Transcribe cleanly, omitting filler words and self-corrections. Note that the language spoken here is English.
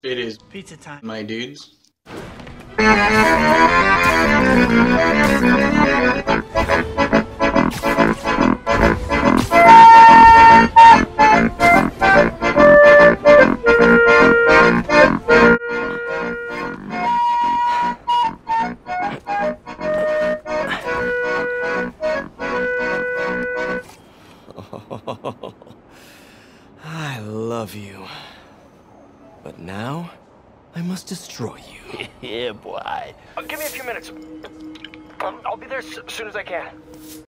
It is Pizza time. my dudes. I love you. But now, I must destroy you. Yeah, boy. Give me a few minutes. I'll be there as soon as I can.